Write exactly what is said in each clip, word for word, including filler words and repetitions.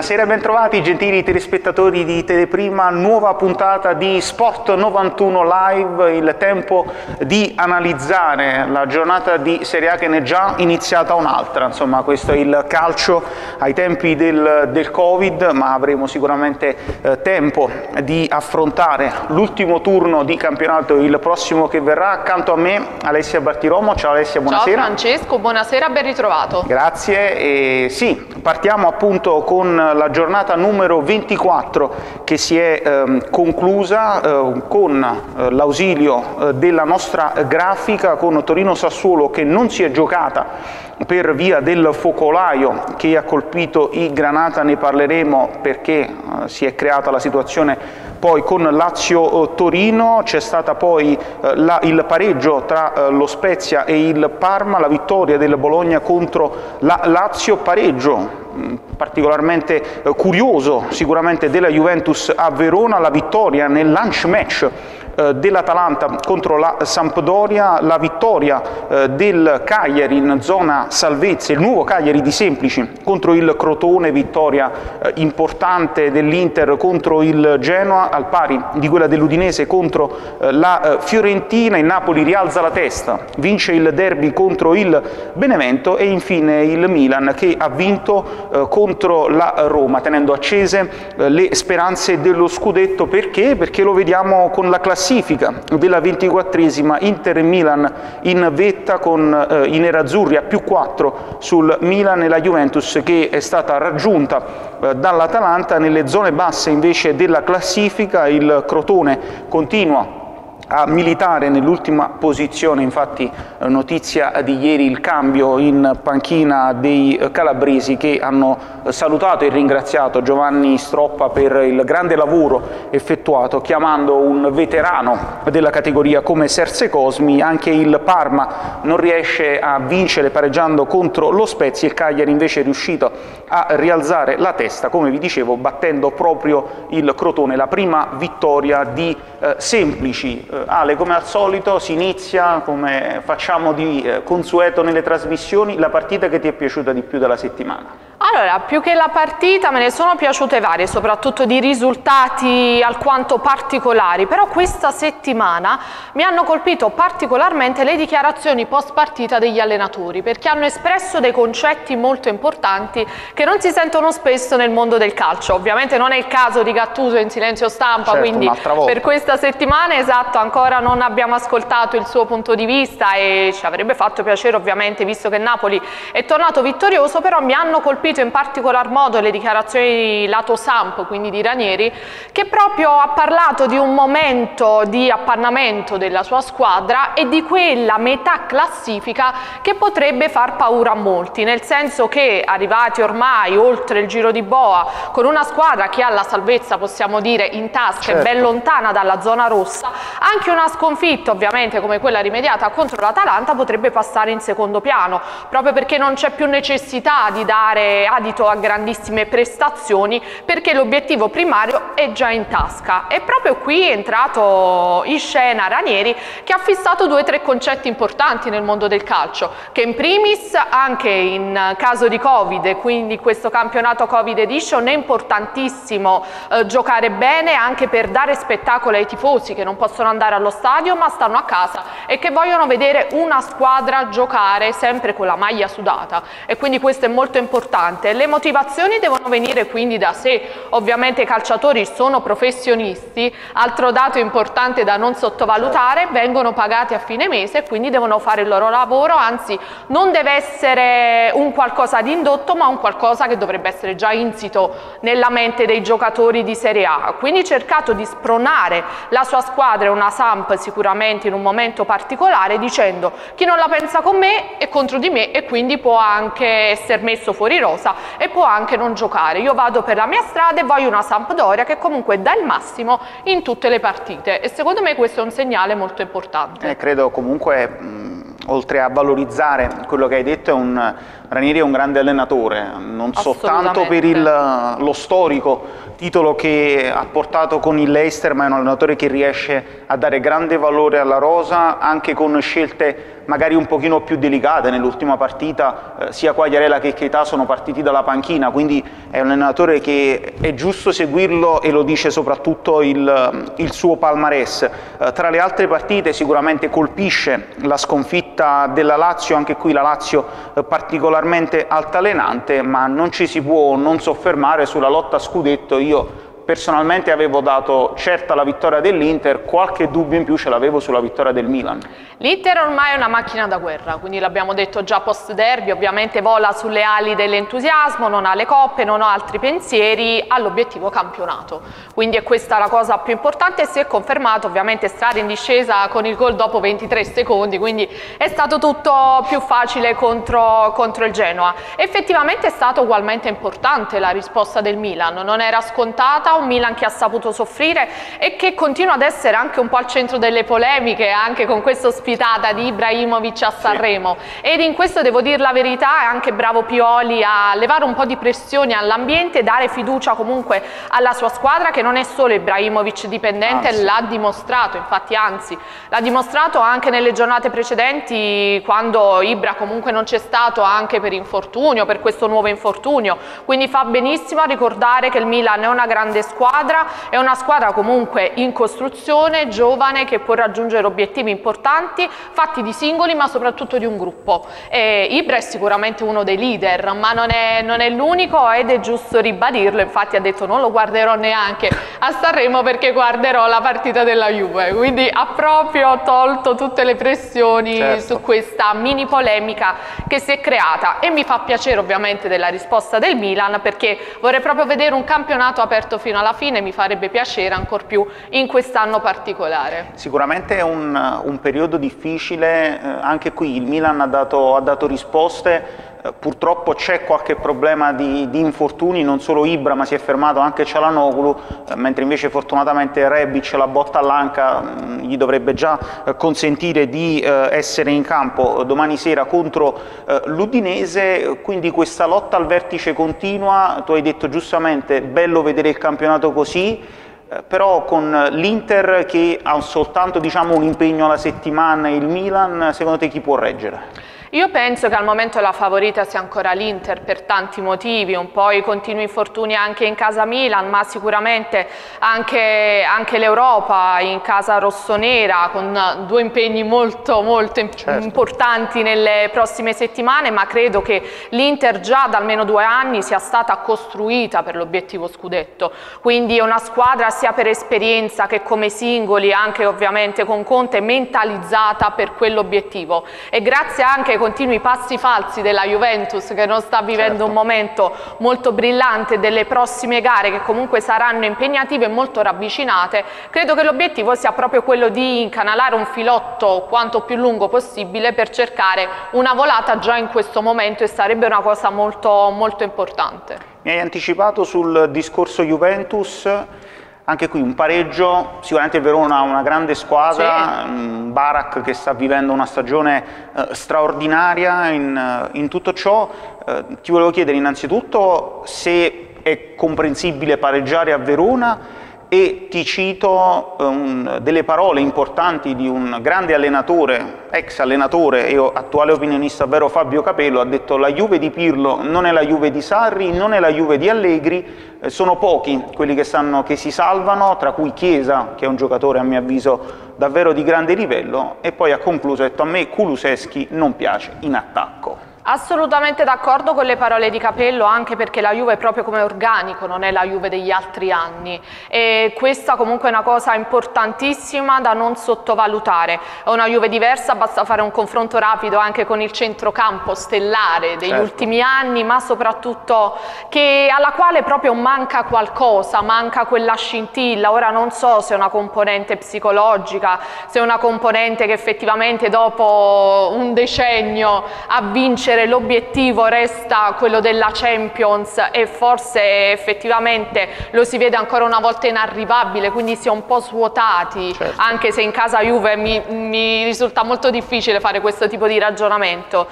Buonasera e bentrovati gentili telespettatori di Teleprima, nuova puntata di Sport novantuno Live, il tempo di analizzare la giornata di Serie A che ne è già iniziata un'altra, insomma questo è il calcio ai tempi del, del Covid, ma avremo sicuramente eh, tempo di affrontare l'ultimo turno di campionato, il prossimo che verrà. Accanto a me Alessia Bartiromo. Ciao Alessia, buonasera. Ciao Francesco, buonasera, ben ritrovato. Grazie. E sì, partiamo appunto con la giornata numero ventiquattro che si è ehm, conclusa eh, con eh, l'ausilio eh, della nostra grafica, con Torino-Sassuolo che non si è giocata per via del focolaio che ha colpito i Granata. Ne parleremo perché eh, si è creata la situazione poi con Lazio-Torino. C'è stata poi eh, la, il pareggio tra eh, lo Spezia e il Parma, la vittoria del Bologna contro la Lazio, pareggio particolarmente eh, curioso sicuramente della Juventus a Verona, la vittoria nel lunch match eh, dell'Atalanta contro la Sampdoria, la vittoria eh, del Cagliari in zona salvezza, il nuovo Cagliari di Semplici contro il Crotone, vittoria eh, importante dell'Inter contro il Genoa, al pari di quella dell'Udinese contro eh, la eh, Fiorentina. Il Napoli rialza la testa, vince il derby contro il Benevento e infine il Milan che ha vinto eh, contro la Roma, tenendo accese eh, le speranze dello scudetto. Perché? Perché lo vediamo con la classifica della ventiquattresima, Inter e Milan in vetta con eh, i nerazzurri a più quattro sul Milan e la Juventus che è stata raggiunta eh, dall'Atalanta. Nelle zone basse invece della classifica il Crotone continua a militare nell'ultima posizione, infatti notizia di ieri il cambio in panchina dei calabresi che hanno salutato e ringraziato Giovanni Stroppa per il grande lavoro effettuato chiamando un veterano della categoria come Serse Cosmi. Anche il Parma non riesce a vincere pareggiando contro lo Spezia, il Cagliari invece è riuscito a rialzare la testa, come vi dicevo, battendo proprio il Crotone, la prima vittoria di eh, Semplici. Eh, Ale, come al solito si inizia, come facciamo di eh, consueto nelle trasmissioni, la partita che ti è piaciuta di più della settimana. Allora, più che la partita me ne sono piaciute varie, soprattutto di risultati alquanto particolari, però questa settimana mi hanno colpito particolarmente le dichiarazioni post partita degli allenatori, perché hanno espresso dei concetti molto importanti che non si sentono spesso nel mondo del calcio. Ovviamente non è il caso di Gattuso in silenzio stampa, certo, quindi per questa settimana, esatto, ancora non abbiamo ascoltato il suo punto di vista e ci avrebbe fatto piacere ovviamente, visto che Napoli è tornato vittorioso, però mi hanno colpito in particolar modo le dichiarazioni lato Samp, quindi di Ranieri, che proprio ha parlato di un momento di appannamento della sua squadra e di quella metà classifica che potrebbe far paura a molti, nel senso che arrivati ormai oltre il giro di boa con una squadra che ha la salvezza, possiamo dire, in tasca, certo, e ben lontana dalla zona rossa, anche una sconfitta ovviamente come quella rimediata contro l'Atalanta potrebbe passare in secondo piano, proprio perché non c'è più necessità di dare adito a grandissime prestazioni, perché l'obiettivo primario è già in tasca. E proprio qui è entrato in scena Ranieri, che ha fissato due o tre concetti importanti nel mondo del calcio, che in primis anche in caso di Covid, e quindi questo campionato Covid Edition, è importantissimo eh, giocare bene anche per dare spettacolo ai tifosi che non possono andare allo stadio ma stanno a casa e che vogliono vedere una squadra giocare sempre con la maglia sudata, e quindi questo è molto importante. Le motivazioni devono venire quindi da sé, ovviamente i calciatori sono professionisti, altro dato importante da non sottovalutare, vengono pagati a fine mese e quindi devono fare il loro lavoro, anzi non deve essere un qualcosa di indotto ma un qualcosa che dovrebbe essere già insito nella mente dei giocatori di Serie A. Quindi cercato di spronare la sua squadra e una Samp sicuramente in un momento particolare, dicendo: chi non la pensa con me è contro di me e quindi può anche essere messo fuori rosa e può anche non giocare. Io vado per la mia strada e voglio una Sampdoria che comunque dà il massimo in tutte le partite, e secondo me questo è un segnale molto importante. Eh, credo comunque mh, oltre a valorizzare quello che hai detto, è un, Ranieri è un grande allenatore, non soltanto per il, lo storico titolo che ha portato con il Leicester, ma è un allenatore che riesce a dare grande valore alla rosa, anche con scelte magari un pochino più delicate. Nell'ultima partita eh, sia Quagliarella che Keita sono partiti dalla panchina, quindi è un allenatore che è giusto seguirlo, e lo dice soprattutto il, il suo palmarès. Eh, tra le altre partite sicuramente colpisce la sconfitta della Lazio, anche qui la Lazio eh, particolarmente altalenante, ma non ci si può non soffermare sulla lotta a scudetto. Io personalmente avevo dato certa la vittoria dell'Inter, qualche dubbio in più ce l'avevo sulla vittoria del Milan. L'Inter ormai è una macchina da guerra, quindi l'abbiamo detto già post derby, ovviamente vola sulle ali dell'entusiasmo, non ha le coppe, non ha altri pensieri, ha l'obiettivo campionato, quindi è questa la cosa più importante, e si è confermato ovviamente strada in discesa con il gol dopo ventitré secondi, quindi è stato tutto più facile contro, contro il Genoa. Effettivamente è stata ugualmente importante la risposta del Milan, non era scontata, un Milan che ha saputo soffrire e che continua ad essere anche un po' al centro delle polemiche, anche con questa ospitata di Ibrahimovic a Sanremo, sì. Ed in questo devo dire la verità, è anche bravo Pioli a levare un po' di pressione all'ambiente, dare fiducia comunque alla sua squadra, che non è solo Ibrahimovic dipendente, l'ha dimostrato, infatti anzi l'ha dimostrato anche nelle giornate precedenti, quando Ibra comunque non c'è stato, anche per infortunio, per questo nuovo infortunio, quindi fa benissimo a ricordare che il Milan è una grande squadra, è una squadra comunque in costruzione, giovane, che può raggiungere obiettivi importanti, fatti di singoli ma soprattutto di un gruppo. E Ibra è sicuramente uno dei leader, ma non è, non è l'unico, ed è giusto ribadirlo. Infatti ha detto: non lo guarderò neanche a Sanremo perché guarderò la partita della Juve, quindi ha proprio tolto tutte le pressioni, certo, su questa mini polemica che si è creata. E mi fa piacere ovviamente della risposta del Milan, perché vorrei proprio vedere un campionato aperto fino alla fine, mi farebbe piacere ancor più in quest'anno particolare. Sicuramente è un, un periodo difficile, eh, anche qui il Milan ha dato, ha dato risposte. Eh, purtroppo c'è qualche problema di, di infortuni, non solo Ibra, ma si è fermato anche Çalhanoğlu, eh, mentre invece fortunatamente Rebic, la botta all'anca, mh, gli dovrebbe già eh, consentire di eh, essere in campo domani sera contro eh, l'Udinese. Quindi questa lotta al vertice continua. Tu hai detto giustamente, bello vedere il campionato così, eh, però con l'Inter che ha soltanto, diciamo, un impegno alla settimana, il Milan, secondo te chi può reggere? Io penso che al momento la favorita sia ancora l'Inter, per tanti motivi, un po' i continui infortuni anche in casa Milan, ma sicuramente anche, anche l'Europa in casa rossonera, con due impegni molto molto certo. importanti nelle prossime settimane, ma credo che l'Inter già da almeno due anni sia stata costruita per l'obiettivo scudetto, quindi è una squadra sia per esperienza che come singoli, anche ovviamente con Conte, mentalizzata per quell'obiettivo, e grazie anche continui passi falsi della Juventus, che non sta vivendo certo. un momento molto brillante, delle prossime gare che comunque saranno impegnative e molto ravvicinate, credo che l'obiettivo sia proprio quello di incanalare un filotto quanto più lungo possibile per cercare una volata già in questo momento, e sarebbe una cosa molto, molto importante. Mi hai anticipato sul discorso Juventus. Anche qui un pareggio, sicuramente il Verona ha una grande squadra, sì. Barak che sta vivendo una stagione eh, straordinaria in, in tutto ciò. Eh, ti volevo chiedere innanzitutto se è comprensibile pareggiare a Verona, e ti cito um, delle parole importanti di un grande allenatore, ex allenatore e attuale opinionista, ovvero Fabio Capello. Ha detto: la Juve di Pirlo non è la Juve di Sarri, non è la Juve di Allegri, eh, sono pochi quelli che, stanno, che si salvano, tra cui Chiesa, che è un giocatore a mio avviso davvero di grande livello, e poi ha concluso, ha detto: a me Kulusevski non piace in attacco. Assolutamente d'accordo con le parole di Capello, anche perché la Juve proprio come organico non è la Juve degli altri anni, e questa comunque è una cosa importantissima da non sottovalutare. È una Juve diversa, basta fare un confronto rapido anche con il centrocampo stellare degli certo. ultimi anni, ma soprattutto che, alla quale proprio manca qualcosa, manca quella scintilla. Ora non so se è una componente psicologica, se è una componente che effettivamente dopo un decennio a vincere vincere, l'obiettivo resta quello della Champions e forse effettivamente lo si vede ancora una volta inarrivabile, quindi si è un po' svuotati, certo. Anche se in casa Juve mi, mi risulta molto difficile fare questo tipo di ragionamento,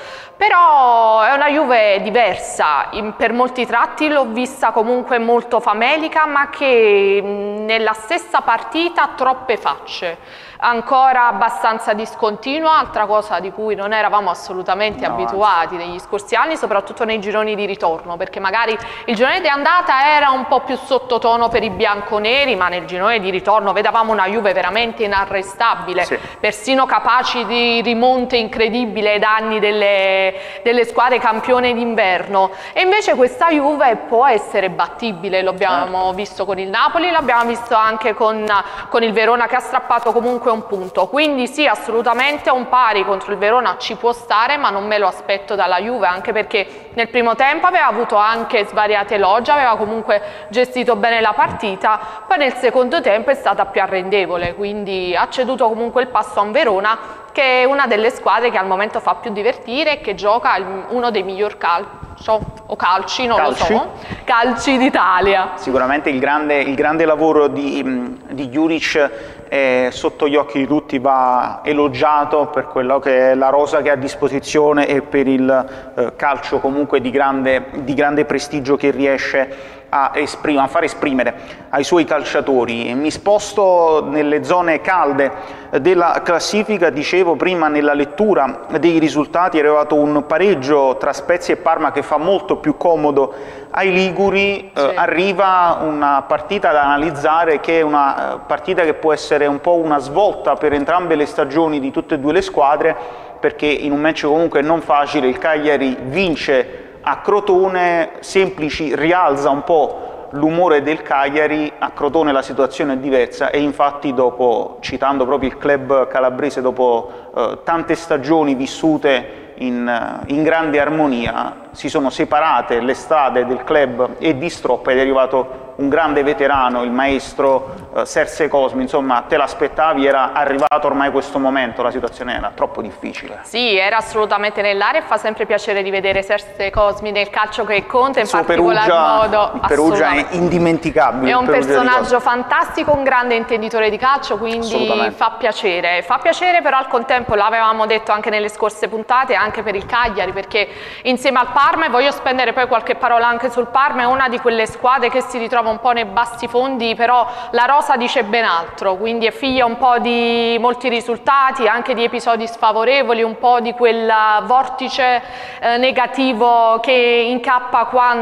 però è una Juve diversa, in, per molti tratti l'ho vista comunque molto famelica, ma che mh, nella stessa partita ha troppe facce. Ancora abbastanza discontinua, altra cosa di cui non eravamo assolutamente no, abituati negli scorsi anni, soprattutto nei gironi di ritorno, perché magari il girone di andata era un po' più sottotono per i bianconeri, ma nel girone di ritorno vedevamo una Juve veramente inarrestabile, sì. Persino capaci di rimonte incredibile ai danni delle, delle squadre campione d'inverno, e invece questa Juve può essere battibile, lo abbiamo certo. visto con il Napoli, l'abbiamo visto anche con, con il Verona, che ha strappato comunque un punto, quindi sì, assolutamente un pari contro il Verona ci può stare, ma non me lo aspetto dalla Juve, anche perché nel primo tempo aveva avuto anche svariate elogi, aveva comunque gestito bene la partita, poi nel secondo tempo è stata più arrendevole, quindi ha ceduto comunque il passo a un Verona che è una delle squadre che al momento fa più divertire e che gioca uno dei miglior calcio o calci, non calci. lo so, calci d'Italia. Sicuramente il grande, il grande lavoro di, di Juric eh, sotto gli occhi di tutti va elogiato per quello che è la rosa che ha a disposizione e per il eh, calcio comunque di grande, di grande prestigio che riesce a, esprim- a far esprimere ai suoi calciatori. Mi sposto nelle zone calde della classifica, dicevo prima nella lettura dei risultati è arrivato un pareggio tra Spezia e Parma che fa molto più comodo ai liguri, sì. eh, arriva una partita da analizzare che è una eh, partita che può essere un po' una svolta per entrambe le stagioni di tutte e due le squadre, perché in un match comunque non facile il Cagliari vince a Crotone, Semplici rialza un po' l'umore del Cagliari, a Crotone la situazione è diversa e infatti dopo, citando proprio il club calabrese, dopo eh, tante stagioni vissute in, in grande armonia, si sono separate le strade del club e di Stroppa ed è arrivato un grande veterano, il maestro eh, Serse Cosmi. Insomma, te l'aspettavi, era arrivato ormai questo momento, la situazione era troppo difficile. Sì, era assolutamente nell'aria e fa sempre piacere rivedere Serse Cosmi nel calcio che conta, in particolar Perugia, modo. Il Perugia è indimenticabile. È un personaggio fantastico, un grande intenditore di calcio, quindi fa piacere. Fa piacere, però al contempo, l'avevamo detto anche nelle scorse puntate, anche per il Cagliari, perché insieme al Parma, e voglio spendere poi qualche parola anche sul Parma, è una di quelle squadre che si ritrova un po' nei bassi fondi, però la rosa dice ben altro, quindi è figlia un po' di molti risultati, anche di episodi sfavorevoli, un po' di quel vortice eh, negativo che incappa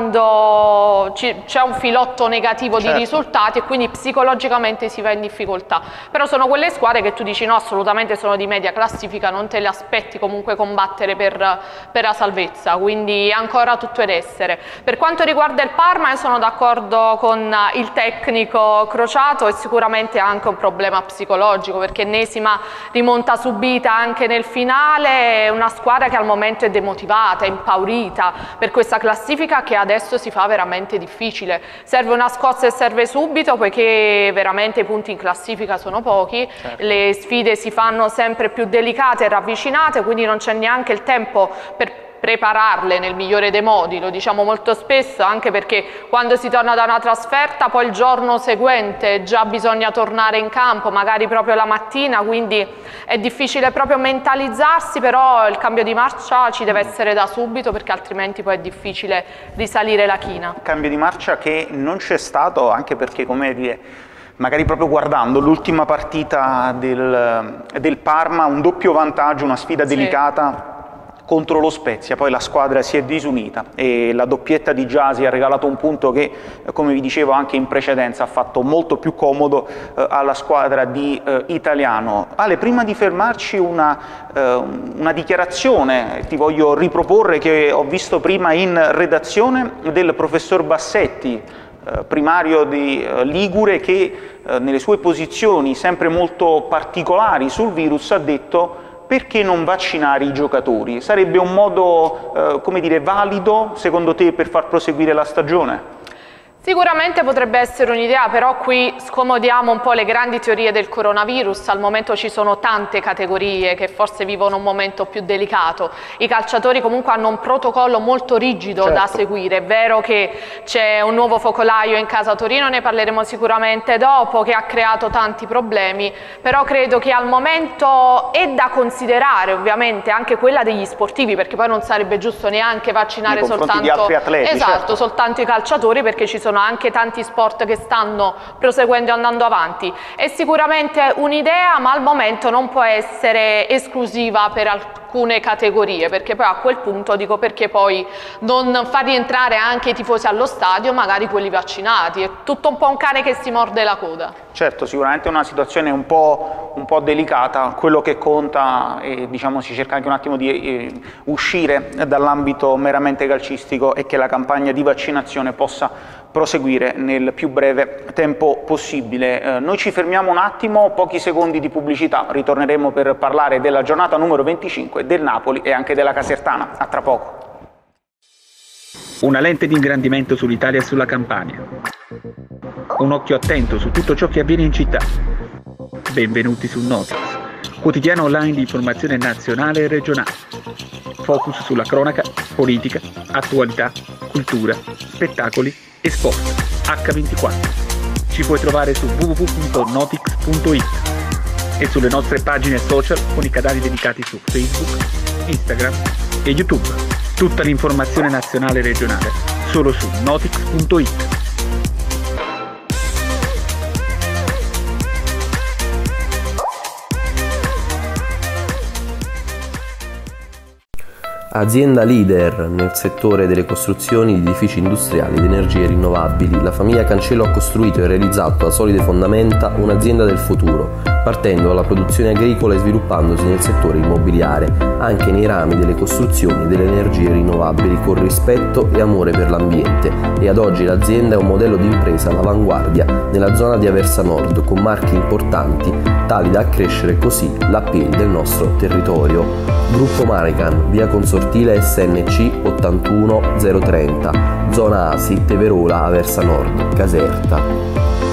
quando c'è un filotto negativo certo. di risultati, e quindi psicologicamente si va in difficoltà. Però sono quelle squadre che tu dici no, assolutamente sono di media classifica, non te le aspetti comunque combattere per, per la salvezza, quindi ancora tutto ed essere. Per quanto riguarda il Parma, io sono d'accordo con il tecnico Crociato, è sicuramente anche un problema psicologico, perché ennesima rimonta subita anche nel finale, è una squadra che al momento è demotivata, è impaurita per questa classifica che adesso si fa veramente difficile. Serve una scossa e serve subito, poiché veramente i punti in classifica sono pochi, certo. Le sfide si fanno sempre più delicate e ravvicinate, quindi non c'è neanche il tempo per prepararle nel migliore dei modi, lo diciamo molto spesso, anche perché quando si torna da una trasferta poi il giorno seguente già bisogna tornare in campo, magari proprio la mattina, quindi è difficile proprio mentalizzarsi, però il cambio di marcia ci deve essere da subito, perché altrimenti poi è difficile risalire la china. Cambio di marcia che non c'è stato, anche perché, come dire, magari proprio guardando l'ultima partita del, del Parma, un doppio vantaggio, una sfida sì. delicata contro lo Spezia, poi la squadra si è disunita e la doppietta di Gyasi ha regalato un punto che, come vi dicevo anche in precedenza, ha fatto molto più comodo eh, alla squadra di eh, Italiano. Ale, prima di fermarci una, eh, una dichiarazione ti voglio riproporre, che ho visto prima in redazione, del professor Bassetti, eh, primario di eh, Ligure, che eh, nelle sue posizioni sempre molto particolari sul virus ha detto: perché non vaccinare i giocatori? Sarebbe un modo, eh, come dire, valido, secondo te, per far proseguire la stagione? Sicuramente potrebbe essere un'idea, però qui scomodiamo un po' le grandi teorie del coronavirus. Al momento ci sono tante categorie che forse vivono un momento più delicato. I calciatori comunque hanno un protocollo molto rigido certo. da seguire. È vero che c'è un nuovo focolaio in casa Torino, ne parleremo sicuramente dopo, che ha creato tanti problemi, però credo che al momento è da considerare ovviamente anche quella degli sportivi, perché poi non sarebbe giusto neanche vaccinare soltanto di altri atleti, esatto, certo. soltanto i calciatori, perché ci sono anche tanti sport che stanno proseguendo e andando avanti. È sicuramente un'idea, ma al momento non può essere esclusiva per alcune categorie, perché poi a quel punto dico perché poi non far rientrare anche i tifosi allo stadio, magari quelli vaccinati. È tutto un po' un cane che si morde la coda. Certo, sicuramente è una situazione un po', un po' delicata. Quello che conta, e diciamo si cerca anche un attimo di eh, uscire dall'ambito meramente calcistico, è che la campagna di vaccinazione possa proseguire nel più breve tempo possibile. Eh, noi ci fermiamo un attimo, pochi secondi di pubblicità, ritorneremo per parlare della giornata numero venticinque del Napoli e anche della Casertana. A tra poco. Una lente di ingrandimento sull'Italia e sulla Campania. Un occhio attento su tutto ciò che avviene in città. Benvenuti su Notix, quotidiano online di informazione nazionale e regionale. Focus sulla cronaca, politica, attualità, cultura, spettacoli e sport. acca ventiquattro. Ci puoi trovare su w w w punto notix punto it e sulle nostre pagine social con i canali dedicati su Facebook, Instagram e YouTube. Tutta l'informazione nazionale e regionale solo su notix punto it. Azienda leader nel settore delle costruzioni di edifici industriali ed energie rinnovabili, la famiglia Cancello ha costruito e realizzato a solide fondamenta un'azienda del futuro, partendo dalla produzione agricola e sviluppandosi nel settore immobiliare, anche nei rami delle costruzioni e delle energie rinnovabili con rispetto e amore per l'ambiente, e ad oggi l'azienda è un modello di impresa all'avanguardia nella zona di Aversa Nord, con marchi importanti tali da accrescere così l'appeal del nostro territorio. Gruppo Marecan, via Consortile S N C ottantuno zero trenta, zona Asi, Teverola, Aversa Nord, Caserta.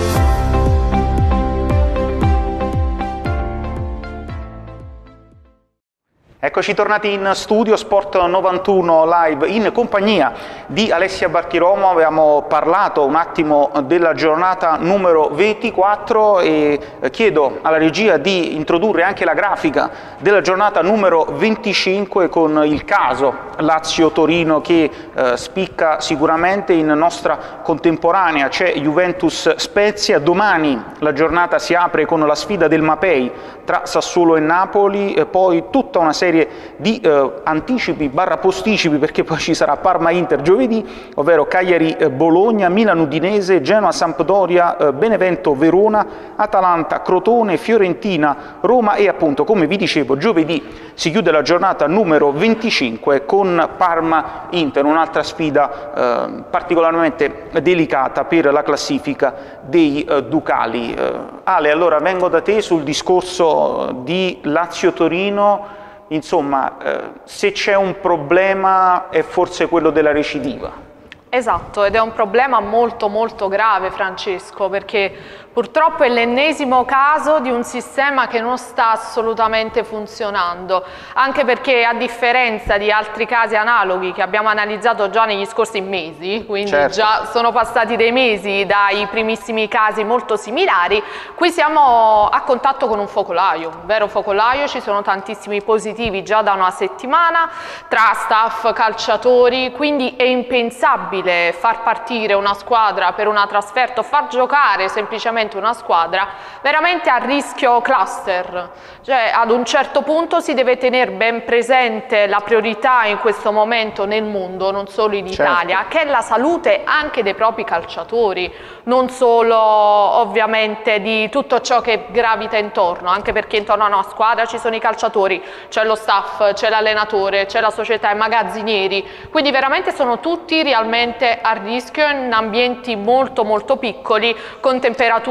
Eccoci tornati in studio, Sport novantuno Live in compagnia di Alessia Bartiromo. Abbiamo parlato un attimo della giornata numero ventiquattro e chiedo alla regia di introdurre anche la grafica della giornata numero venticinque con il caso Lazio-Torino che eh, spicca sicuramente in nostra contemporanea. C'è Juventus-Spezia, domani la giornata si apre con la sfida del Mapei tra Sassuolo e Napoli, e poi tutta una serie di eh, anticipi barra posticipi, perché poi ci sarà Parma-Inter giovedì, ovvero Cagliari-Bologna, Milan-Udinese, Genoa-Sampdoria, eh, Benevento-Verona, Atalanta-Crotone, Fiorentina-Roma e appunto, come vi dicevo, giovedì si chiude la giornata numero venticinque con Parma-Inter, un'altra sfida eh, particolarmente delicata per la classifica dei eh, Ducali. Eh, Ale, allora vengo da te sul discorso di Lazio-Torino. Insomma, eh, se c'è un problema è forse quello della recidiva. Esatto, ed è un problema molto molto grave, Francesco, perché purtroppo è l'ennesimo caso di un sistema che non sta assolutamente funzionando, anche perché a differenza di altri casi analoghi che abbiamo analizzato già negli scorsi mesi, quindi certo. già sono passati dei mesi dai primissimi casi molto similari, qui siamo a contatto con un focolaio, un vero focolaio. Ci sono tantissimi positivi già da una settimana tra staff, calciatori, quindi è impensabile far partire una squadra per una trasferta o far giocare semplicemente una squadra veramente a rischio cluster. Cioè, ad un certo punto si deve tenere ben presente la priorità in questo momento nel mondo, non solo in Italia, certo. che è la salute anche dei propri calciatori, non solo ovviamente di tutto ciò che gravita intorno, anche perché intorno a una squadra ci sono i calciatori, c'è lo staff, c'è l'allenatore, c'è la società, i magazzinieri, quindi veramente sono tutti realmente a rischio in ambienti molto molto piccoli, con temperature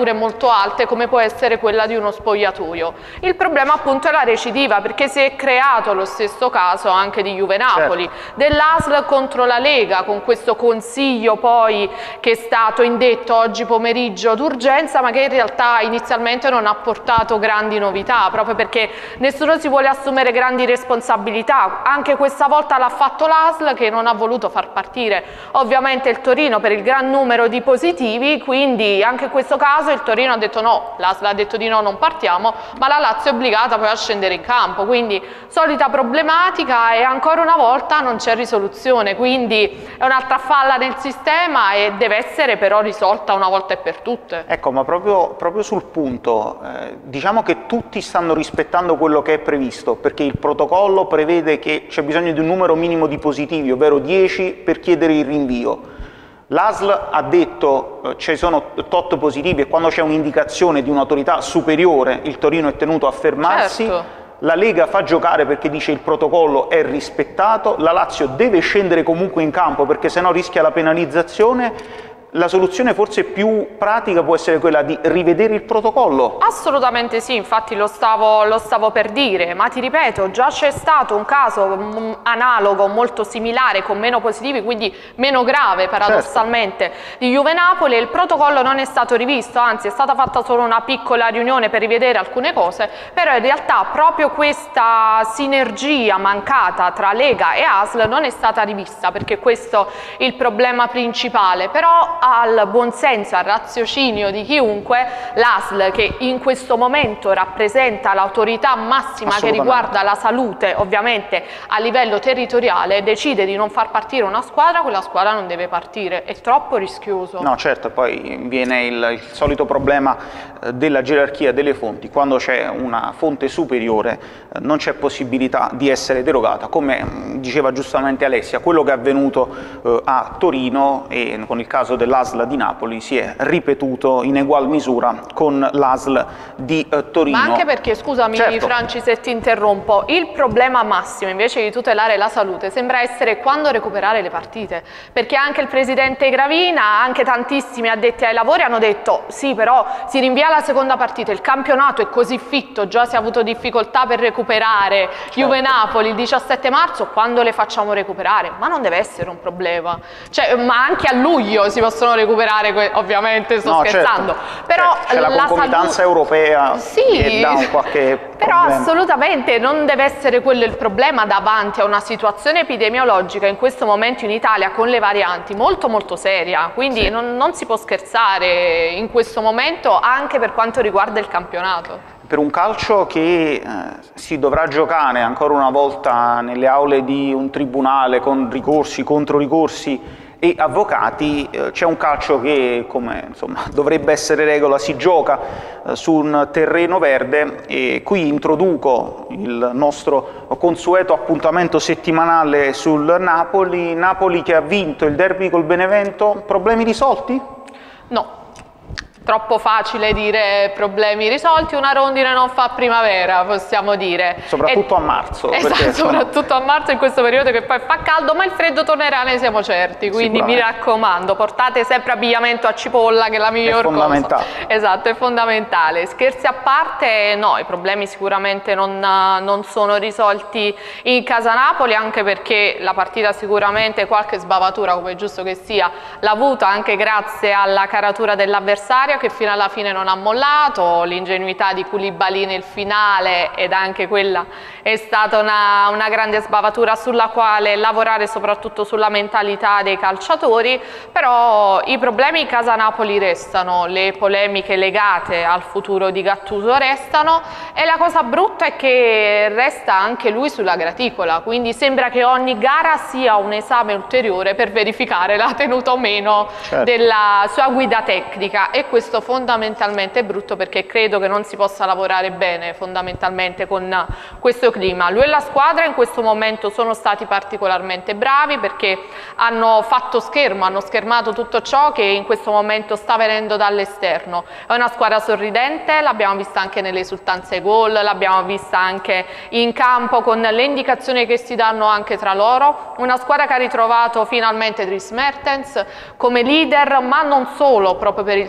temperature molto alte come può essere quella di uno spogliatoio. Il problema appunto è la recidiva, perché si è creato lo stesso caso anche di Juve Napoli, certo, dell'A S L contro la Lega, con questo consiglio poi che è stato indetto oggi pomeriggio d'urgenza, ma che in realtà inizialmente non ha portato grandi novità, proprio perché nessuno si vuole assumere grandi responsabilità. Anche questa volta l'ha fatto l'A S L, che non ha voluto far partire ovviamente il Torino per il gran numero di positivi, quindi anche in questo caso il Torino ha detto no, l'A S L ha detto di no, non partiamo, ma la Lazio è obbligata poi a scendere in campo, quindi solita problematica e ancora una volta non c'è risoluzione, quindi è un'altra falla nel sistema e deve essere però risolta una volta e per tutte. Ecco, ma proprio, proprio sul punto, eh, diciamo che tutti stanno rispettando quello che è previsto, perché il protocollo prevede che c'è bisogno di un numero minimo di positivi, ovvero dieci, per chiedere il rinvio. L'A S L ha detto eh, ci sono tot positivi e quando c'è un'indicazione di un'autorità superiore il Torino è tenuto a fermarsi. Certo. La Lega fa giocare perché dice il protocollo è rispettato, la Lazio deve scendere comunque in campo perché sennò rischia la penalizzazione. La soluzione forse più pratica può essere quella di rivedere il protocollo? Assolutamente sì, infatti lo stavo, lo stavo per dire, ma ti ripeto, già c'è stato un caso um, analogo, molto similare, con meno positivi, quindi meno grave paradossalmente, certo, di Juve Napoli, e il protocollo non è stato rivisto, anzi è stata fatta solo una piccola riunione per rivedere alcune cose, però in realtà proprio questa sinergia mancata tra Lega e A S L non è stata rivista, perché questo è il problema principale. Però al buonsenso, al raziocinio di chiunque, l'A S L, che in questo momento rappresenta l'autorità massima che riguarda la salute ovviamente a livello territoriale, decide di non far partire una squadra, quella squadra non deve partire, è troppo rischioso. No, certo, poi viene il, il solito problema della gerarchia delle fonti: quando c'è una fonte superiore non c'è possibilità di essere derogata, come diceva giustamente Alessia. Quello che è avvenuto eh, a Torino e con il caso dell'A S L di Napoli si è ripetuto in egual misura con l'A S L di eh, Torino. Ma anche perché, scusami, certo, Franci, se ti interrompo, il problema massimo invece di tutelare la salute sembra essere quando recuperare le partite, perché anche il presidente Gravina, anche tantissimi addetti ai lavori hanno detto sì, però si rinvia la seconda partita, il campionato è così fitto, già si è avuto difficoltà per recuperare, certo, Juve Napoli il diciassette marzo, quando le facciamo recuperare? Ma non deve essere un problema, cioè, ma anche a luglio si possono recuperare, ovviamente sto no, scherzando, certo, però c'è la, la concomitanza europea sì, che dà un qualche però problema. Assolutamente non deve essere quello il problema davanti a una situazione epidemiologica in questo momento in Italia con le varianti molto molto seria, quindi sì, non, non si può scherzare in questo momento anche per quanto riguarda il campionato. Per un calcio che eh, si dovrà giocare ancora una volta nelle aule di un tribunale con ricorsi, controricorsi e avvocati, eh, c'è un calcio che, come insomma dovrebbe essere regola, si gioca eh, su un terreno verde, e qui introduco il nostro consueto appuntamento settimanale sul Napoli. Napoli che ha vinto il derby col Benevento. Problemi risolti? No. Troppo facile dire problemi risolti, una rondine non fa primavera, possiamo dire. Soprattutto e, a marzo. Esatto, perché, soprattutto a marzo, in questo periodo che poi fa caldo, ma il freddo tornerà, ne siamo certi, quindi mi raccomando, portate sempre abbigliamento a cipolla, che è la miglior è fondamentale. cosa. Esatto, è fondamentale. Scherzi a parte, no, i problemi sicuramente non, non sono risolti in casa Napoli, anche perché la partita sicuramente qualche sbavatura, come è giusto che sia, l'ha avuta anche grazie alla caratura dell'avversario, che fino alla fine non ha mollato, l'ingenuità di Koulibaly nel finale, ed anche quella è stata una, una grande sbavatura sulla quale lavorare, soprattutto sulla mentalità dei calciatori. Però i problemi in casa Napoli restano, le polemiche legate al futuro di Gattuso restano, e la cosa brutta è che resta anche lui sulla graticola, quindi sembra che ogni gara sia un esame ulteriore per verificare la tenuta o meno, certo, della sua guida tecnica, e questo Questo fondamentalmente è brutto, perché credo che non si possa lavorare bene fondamentalmente con questo clima. Lui e la squadra in questo momento sono stati particolarmente bravi, perché hanno fatto schermo, hanno schermato tutto ciò che in questo momento sta venendo dall'esterno. È una squadra sorridente, l'abbiamo vista anche nelle esultanze gol, l'abbiamo vista anche in campo con le indicazioni che si danno anche tra loro, una squadra che ha ritrovato finalmente Dries Mertens come leader, ma non solo, proprio per il suo apporto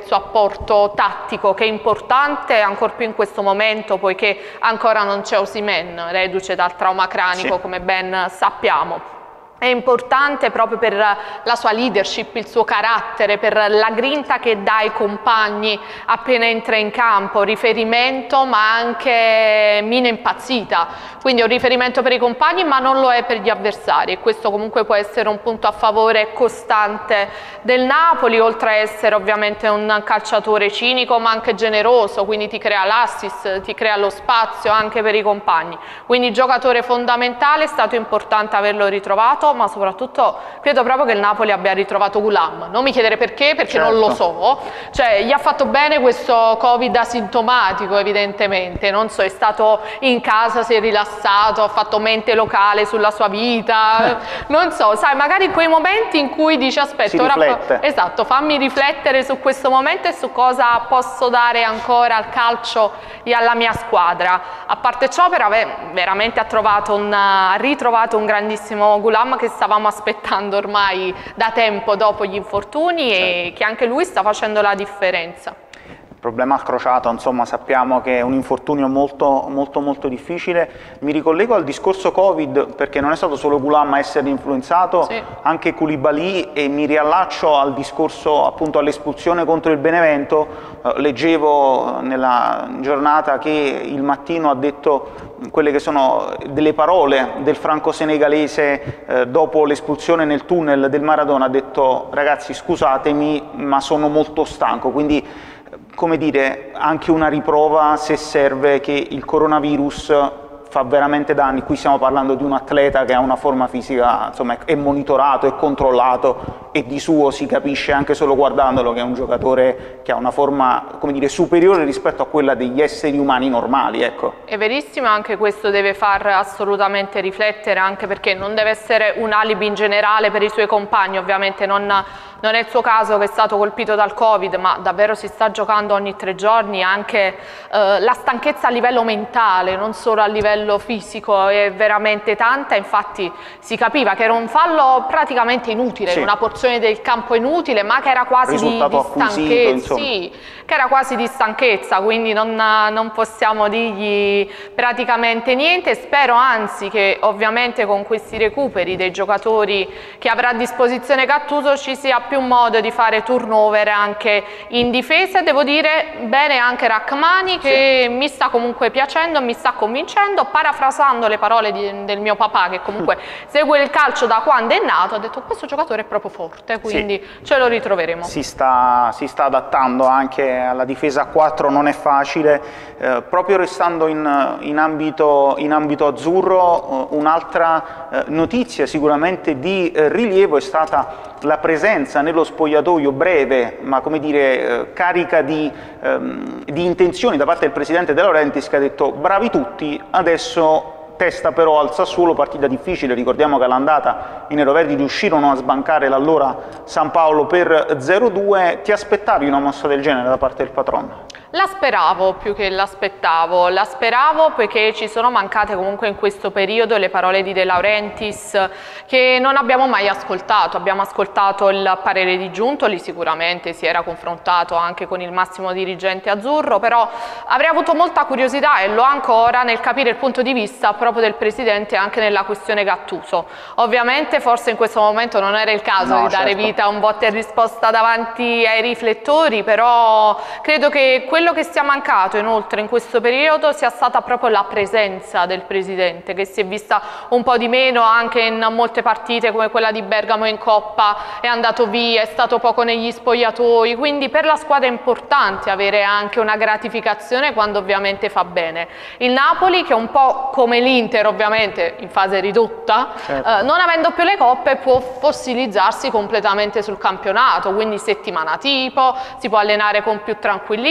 supporto tattico che è importante, ancor più in questo momento, poiché ancora non c'è Osimhen, reduce dal trauma cranico, sì, come ben sappiamo. È importante proprio per la sua leadership, il suo carattere, per la grinta che dà ai compagni appena entra in campo, riferimento ma anche mina impazzita, quindi è un riferimento per i compagni ma non lo è per gli avversari, e questo comunque può essere un punto a favore costante del Napoli, oltre a essere ovviamente un calciatore cinico ma anche generoso, quindi ti crea l'assist, ti crea lo spazio anche per i compagni, quindi giocatore fondamentale, è stato importante averlo ritrovato, ma soprattutto credo proprio che il Napoli abbia ritrovato Ghoulam. Non mi chiedere perché, perché certo, non lo so, cioè gli ha fatto bene questo Covid asintomatico evidentemente, non so, è stato in casa, si è rilassato, ha fatto mente locale sulla sua vita, non so, sai, magari quei momenti in cui dici aspetta, ora fa... esatto, fammi riflettere su questo momento e su cosa posso dare ancora al calcio e alla mia squadra. A parte ciò, però, veramente ha trovato un, ha ritrovato un grandissimo Ghoulam che stavamo aspettando ormai da tempo dopo gli infortuni, certo, e che anche lui sta facendo la differenza. Il problema al crociato, insomma, sappiamo che è un infortunio molto molto molto difficile. Mi ricollego al discorso Covid perché non è stato solo Ghoulam a essere influenzato, sì, anche Koulibaly, e mi riallaccio al discorso appunto all'espulsione contro il Benevento. Eh, leggevo nella giornata che il Mattino ha detto quelle che sono delle parole del franco-senegalese eh, dopo l'espulsione nel tunnel del Maradona, ha detto ragazzi scusatemi ma sono molto stanco, quindi come dire, anche una riprova se serve che il coronavirus fa veramente danni. Qui stiamo parlando di un atleta che ha una forma fisica, insomma, è monitorato, è controllato, e di suo si capisce anche solo guardandolo che è un giocatore che ha una forma, come dire, superiore rispetto a quella degli esseri umani normali, ecco. È verissimo, anche questo deve far assolutamente riflettere, anche perché non deve essere un alibi in generale per i suoi compagni, ovviamente non, non è il suo caso che è stato colpito dal Covid, ma davvero si sta giocando ogni tre giorni, anche eh, la stanchezza a livello mentale, non solo a livello fisico, è veramente tanta, infatti si capiva che era un fallo praticamente inutile, sì, in una porzione del campo inutile, ma che era quasi di, di stanchezza, sì, che era quasi di stanchezza, quindi non, non possiamo dirgli praticamente niente. Spero anzi che ovviamente con questi recuperi dei giocatori che avrà a disposizione Gattuso ci sia più modo di fare turnover anche in difesa. Devo dire bene anche Rachmani, che sì, mi sta comunque piacendo, mi sta convincendo, parafrasando le parole di, del mio papà che comunque segue il calcio da quando è nato, ha detto questo giocatore è proprio forte, quindi sì, ce lo ritroveremo. Si sta, si sta adattando anche alla difesa a quattro, non è facile. Eh, proprio restando in, in, ambito, in ambito azzurro, eh, un'altra eh, notizia sicuramente di eh, rilievo è stata la presenza nello spogliatoio breve, ma come dire eh, carica di, ehm, di intenzioni da parte del presidente De Laurentiis, che ha detto bravi tutti, adesso testa però al Sassuolo, partita difficile, ricordiamo che all'andata i neroverdi riuscirono a sbancare l'allora San Paolo per zero due. Ti aspettavi una mossa del genere da parte del patron? La speravo più che l'aspettavo, la speravo perché ci sono mancate comunque in questo periodo le parole di De Laurentiis che non abbiamo mai ascoltato. Abbiamo ascoltato il parere di Giuntoli, sicuramente si era confrontato anche con il massimo dirigente azzurro, però avrei avuto molta curiosità e l'ho ancora nel capire il punto di vista proprio del presidente anche nella questione Gattuso. Ovviamente forse in questo momento non era il caso no, di dare certo. vita a un botta e risposta davanti ai riflettori, però credo che quello Quello che sia mancato inoltre in questo periodo sia stata proprio la presenza del presidente, che si è vista un po' di meno anche in molte partite come quella di Bergamo in Coppa, è andato via, è stato poco negli spogliatoi, quindi per la squadra è importante avere anche una gratificazione quando ovviamente fa bene. Il Napoli, che è un po' come l'Inter ovviamente in fase ridotta, certo. eh, non avendo più le coppe può fossilizzarsi completamente sul campionato, quindi settimana tipo, si può allenare con più tranquillità,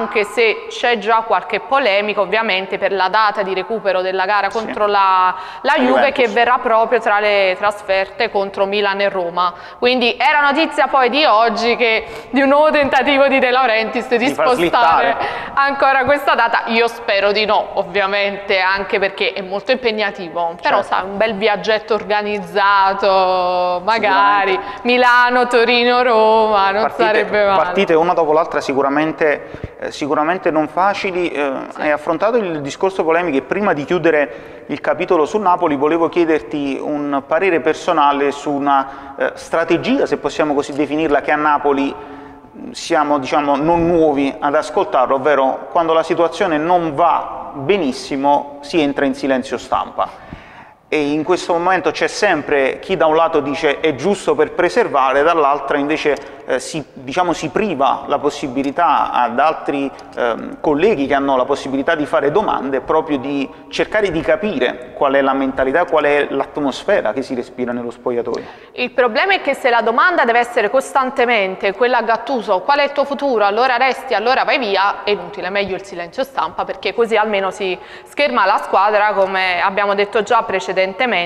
anche se c'è già qualche polemica ovviamente per la data di recupero della gara sì. contro la, la Juve, che verrà proprio tra le trasferte contro Milan e Roma. Quindi era notizia poi di oggi che di un nuovo tentativo di De Laurentiis di, di spostare ancora questa data. Io spero di no, ovviamente, anche perché è molto impegnativo, però certo. sai, un bel viaggetto organizzato, magari Milano, Torino, Roma, non partite, sarebbe male. Partite una dopo l'altra sicuramente, eh, sicuramente non facili. Eh, sì. Hai affrontato il discorso polemiche. Prima di chiudere il capitolo sul Napoli volevo chiederti un parere personale su una eh, strategia, se possiamo così definirla, che a Napoli siamo, diciamo, non nuovi ad ascoltarlo, ovvero quando la situazione non va benissimo si entra in silenzio stampa. E in questo momento c'è sempre chi da un lato dice è giusto per preservare, dall'altra invece eh, si, diciamo, si priva la possibilità ad altri eh, colleghi che hanno la possibilità di fare domande proprio di cercare di capire qual è la mentalità, qual è l'atmosfera che si respira nello spogliatoio. Il problema è che se la domanda deve essere costantemente quella a Gattuso, qual è il tuo futuro, allora resti, allora vai via, è inutile, meglio il silenzio stampa, perché così almeno si scherma la squadra, come abbiamo detto già precedentemente,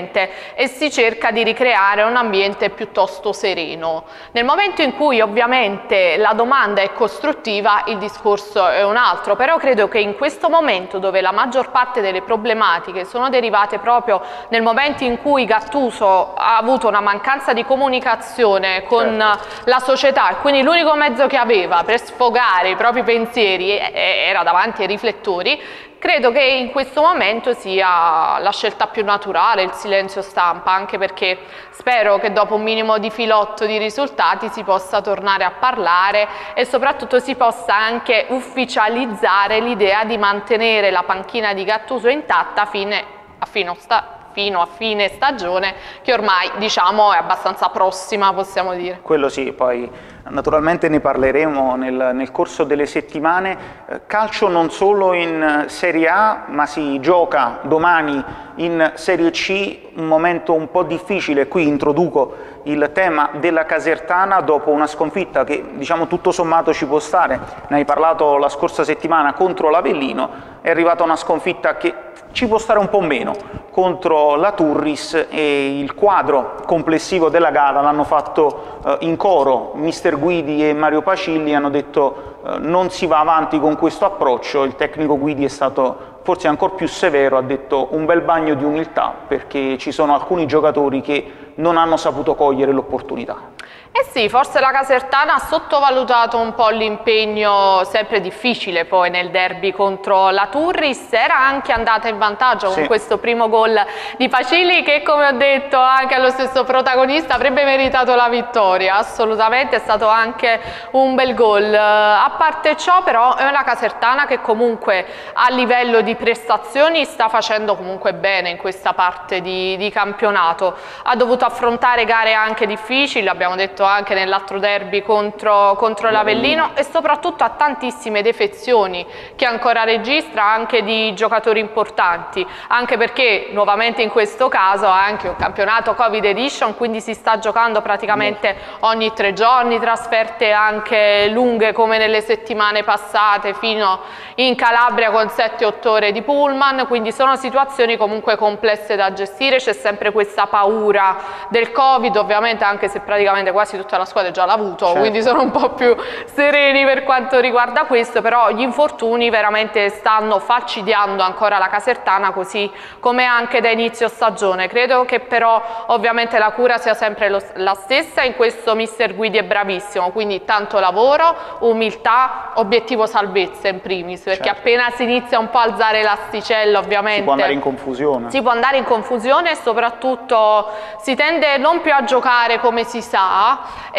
e si cerca di ricreare un ambiente piuttosto sereno. Nel momento in cui ovviamente la domanda è costruttiva il discorso è un altro, però credo che in questo momento, dove la maggior parte delle problematiche sono derivate proprio nel momento in cui Gattuso ha avuto una mancanza di comunicazione con certo. la società, e quindi l'unico mezzo che aveva per sfogare i propri pensieri era davanti ai riflettori, credo che in questo momento sia la scelta più naturale, il silenzio stampa, anche perché spero che dopo un minimo di filotto di risultati si possa tornare a parlare e soprattutto si possa anche ufficializzare l'idea di mantenere la panchina di Gattuso intatta fine, a fino sta, fino a fine stagione, che ormai diciamo è abbastanza prossima, possiamo dire. Quello sì, poi naturalmente ne parleremo nel, nel corso delle settimane. Eh, calcio non solo in Serie A, ma si gioca domani in Serie C, un momento un po' difficile. Qui introduco il tema della Casertana dopo una sconfitta che, diciamo, tutto sommato ci può stare. Ne hai parlato la scorsa settimana contro l'Avellino, è arrivata una sconfitta che ci può stare un po' meno contro la Turris, e il quadro complessivo della gara l'hanno fatto eh, in coro mister Guidi e Mario Pacilli, hanno detto eh, non si va avanti con questo approccio. Il tecnico Guidi è stato forse ancora più severo, ha detto un bel bagno di umiltà, perché ci sono alcuni giocatori che non hanno saputo cogliere l'opportunità. Eh sì, forse la Casertana ha sottovalutato un po' l'impegno sempre difficile poi nel derby contro la Turris, era anche andata in vantaggio sì. con questo primo gol di Pacilli che, come ho detto anche allo stesso protagonista, avrebbe meritato la vittoria, assolutamente, è stato anche un bel gol. A parte ciò però è una Casertana che comunque a livello di prestazioni sta facendo comunque bene in questa parte di, di campionato, ha dovuto affrontare gare anche difficili, abbiamo detto anche nell'altro derby contro, contro l'Avellino, e soprattutto ha tantissime defezioni che ancora registra anche di giocatori importanti, anche perché nuovamente in questo caso ha anche un campionato Covid edition, quindi si sta giocando praticamente ogni tre giorni, trasferte anche lunghe come nelle settimane passate fino in Calabria con sette otto ore di pullman, quindi sono situazioni comunque complesse da gestire, c'è sempre questa paura del Covid, ovviamente, anche se praticamente quasi tutta la squadra già l'ha avuto, certo. quindi sono un po' più sereni per quanto riguarda questo, però gli infortuni veramente stanno falcidiando ancora la Casertana, così come anche da inizio stagione. Credo che però ovviamente la cura sia sempre lo, la stessa, in questo mister Guidi è bravissimo, quindi tanto lavoro, umiltà, obiettivo salvezza in primis, perché certo. appena si inizia un po' a alzare l'asticella ovviamente si può andare in confusione, si può andare in confusione e soprattutto si tende non più a giocare come si sa,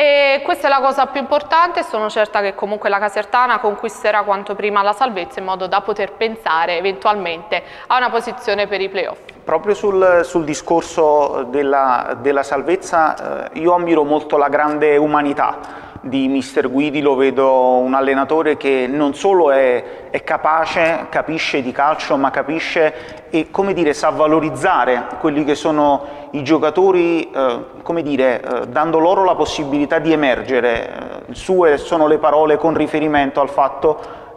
e questa è la cosa più importante. Sono certa che comunque la Casertana conquisterà quanto prima la salvezza in modo da poter pensare eventualmente a una posizione per i playoff. Proprio sul, sul discorso della, della salvezza, eh, io ammiro molto la grande umanità di mister Guidi, lo vedo un allenatore che non solo è, è capace, capisce di calcio, ma capisce e, come dire, sa valorizzare quelli che sono i giocatori, eh, come dire, eh, dando loro la possibilità di emergere. Eh, sue sono le parole con riferimento al fatto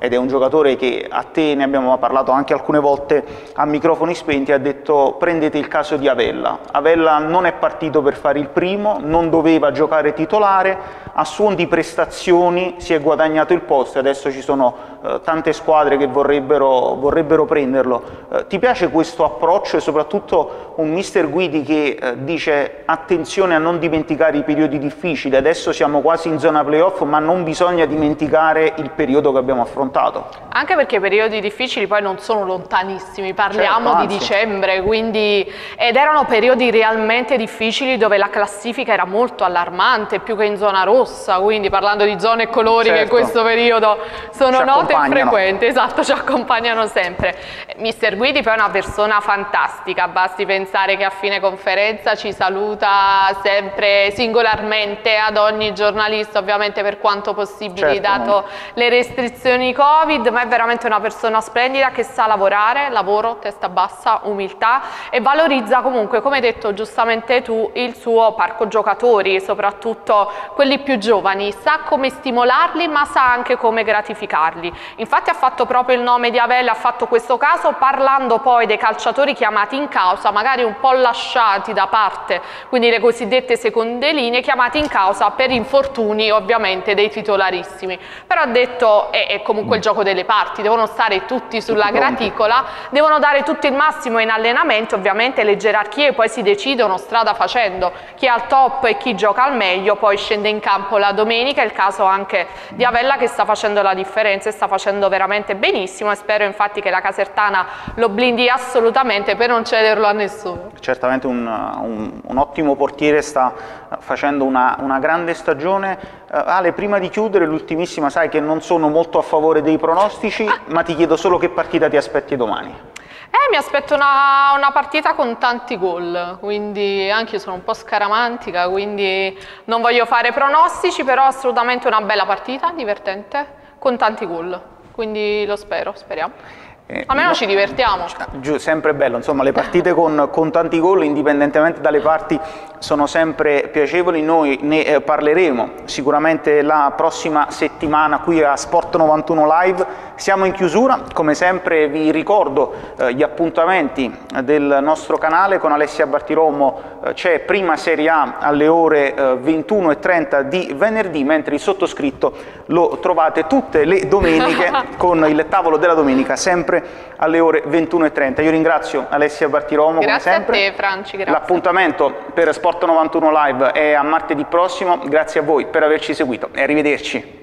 ed è un giocatore che a te ne abbiamo parlato anche alcune volte a microfoni spenti, ha detto prendete il caso di Avella. Avella non è partito per fare il primo, non doveva giocare titolare, a suon di prestazioni si è guadagnato il posto e adesso ci sono eh, tante squadre che vorrebbero, vorrebbero prenderlo. Eh, ti piace questo approccio e soprattutto un mister Guidi che eh, dice attenzione a non dimenticare i periodi difficili, adesso siamo quasi in zona playoff ma non bisogna dimenticare il periodo che abbiamo affrontato? Anche perché i periodi difficili poi non sono lontanissimi, parliamo certo, di dicembre, quindi ed erano periodi realmente difficili dove la classifica era molto allarmante, più che in zona rossa, quindi parlando di zone e colori certo. che in questo periodo sono ci note e frequenti, esatto, ci accompagnano sempre. mister Guidi poi è una persona fantastica, basti pensare che a fine conferenza ci saluta sempre singolarmente ad ogni giornalista, ovviamente per quanto possibile, certo. dato le restrizioni Covid, ma è veramente una persona splendida che sa lavorare, lavoro, testa bassa, umiltà e valorizza comunque, come hai detto giustamente tu, il suo parco giocatori, soprattutto quelli più giovani, sa come stimolarli ma sa anche come gratificarli. Infatti ha fatto proprio il nome di Avella, ha fatto questo caso parlando poi dei calciatori chiamati in causa, magari un po' lasciati da parte, quindi le cosiddette seconde linee, chiamati in causa per infortuni ovviamente dei titolarissimi. Però ha detto è, è comunque il gioco delle parti, devono stare tutti sulla graticola, devono dare tutto il massimo in allenamento, ovviamente le gerarchie poi si decidono strada facendo, chi è al top e chi gioca al meglio poi scende in campo la domenica. È il caso anche di Avella che sta facendo la differenza e sta facendo veramente benissimo e spero infatti che la Casertana lo blindi assolutamente per non cederlo a nessuno. Certamente un, un, un ottimo portiere, sta facendo una, una grande stagione. Uh, Ale, prima di chiudere l'ultimissima, sai che non sono molto a favore dei pronostici, ma ti chiedo solo che partita ti aspetti domani. Eh, mi aspetto una, una partita con tanti gol, quindi anche io sono un po' scaramantica, quindi non voglio fare pronostici, però assolutamente una bella partita, divertente, con tanti gol, quindi lo spero, speriamo. Eh, Almeno no, ci divertiamo. Giù, sempre bello, insomma le partite con, con tanti gol, indipendentemente dalle parti, sono sempre piacevoli. Noi ne eh, parleremo sicuramente la prossima settimana qui a Sport novantuno Live. Siamo in chiusura, come sempre vi ricordo eh, gli appuntamenti del nostro canale. Con Alessia Bartiromo eh, c'è prima Serie A alle ore eh, ventuno e trenta di venerdì, mentre il sottoscritto lo trovate tutte le domeniche con il tavolo della domenica, sempre alle ore ventuno e trenta. Io ringrazio Alessia Bartiromo, grazie come sempre. Grazie a te Franci, grazie. L'appuntamento per Sport novantuno Live è a martedì prossimo, grazie a voi per averci seguito e arrivederci.